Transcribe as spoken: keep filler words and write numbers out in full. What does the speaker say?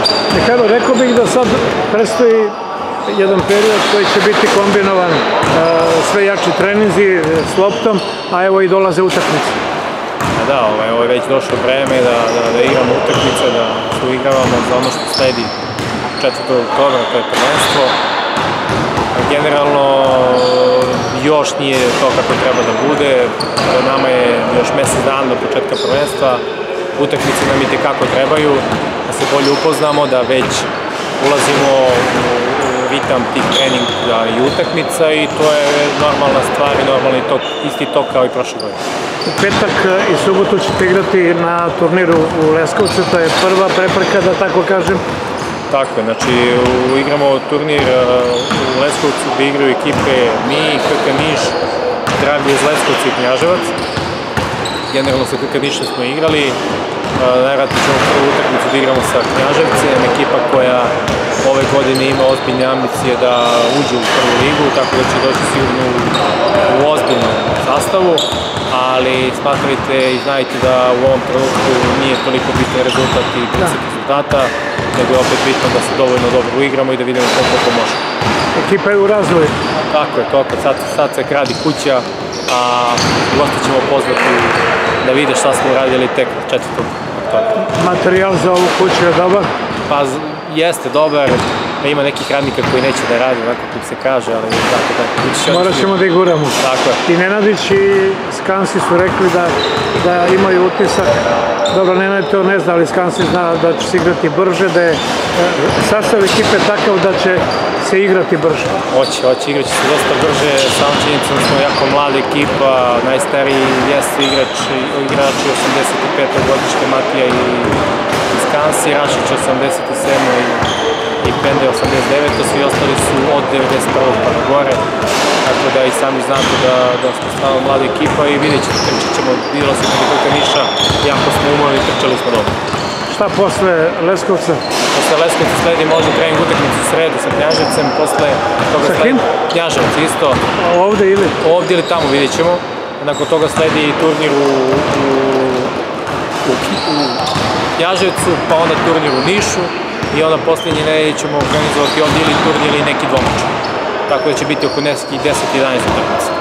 Mihajlo, rekao bih da sad predstoji jedan period koji će biti kombinovan, sve jači treninzi s loptom, a evo i dolaze utakmice. Da, ovo je već došlo vreme da igramo utakmice, da se uigravamo za ono što sledi četvrtog oktobra, to je prvenstvo. Generalno, još nije to kako treba da bude, pred nama je još mesec dana do početka prvenstva, utakmice nam i tekako trebaju, da se bolje upoznamo, da već ulazimo u ritam tih treninga i utakmica i to je normalna stvar i normalni tok, isti tok kao i prošle godine. U petak i subotu ćete igrati na turniru u Leskovcu, to je prva prepreka, da tako kažem. Tako je, znači igramo turnir u Leskovcu gde igraju ekipe mi, K K Niš, Zdravlje iz Leskovca i Knjaževac. Generalno sa K K Nišom smo igrali, najvratno ćemo prvu utakmicu da igramo sa Knjaževcem, ekipa koja ove godine ima ozbiljne ambicije da uđe u prvu ligu, tako da će doći sigurno u ozbiljnom sastavu, ali smatrajte i znajte da u ovom trenutku nije toliko bitan rezultat i princip rezultata, nego je opet bitno da se dovoljno dobro uigramo i da vidimo koliko može. Ekipa je u razvoju. Tako je, tako. Sad se gradi kuća, a gosti ćemo pozvati da vide šta smo uradili tek četvrtog oktobra. Materijal za ovu kuću je dobar? Pa jeste dobar, ima nekih radnika koji neće da radi, onako kako se kaže, ali tako da... Morat ćemo da ih guramo. Tako je. I Nenadić i Skansi su rekli da imaju utisak, dobro, Nenad to ne zna, ali Skansi zna da će se igrati brže, da je sastav ekipe takav da će se igrati brže. Hoće, hoće, igraće se dosta brže, samo činjenicom smo jako mlada ekipa, najstariji jeste igrači osamdeset petog godište Matija i Skansi, Rašić osamdeset sedmog i Pende osamdeset devetog svi ostali su od devedeset prvog pa na gore, tako da i sami znate da smo stvarno mlada ekipa i vidjet ćete, trčat ćemo, vidjelo se kod K K Niša, jako smo umorni, trčali smo dobro. Šta posle Leskovca? Posle Leskovca sledi možda trening utakmicu u sredu sa Knjaževcem, posle toga sledi Knjaževac isto. Ovde ili? Ovde ili tamo, vidjet ćemo. Nakon toga sledi turnir u Knjaževcu, pa onda turnir u Nišu i onda poslednje nedelje ćemo organizovati ovde ili turnir ili neki dvomač. Tako da će biti oko nekih deset jedanaest utakmica.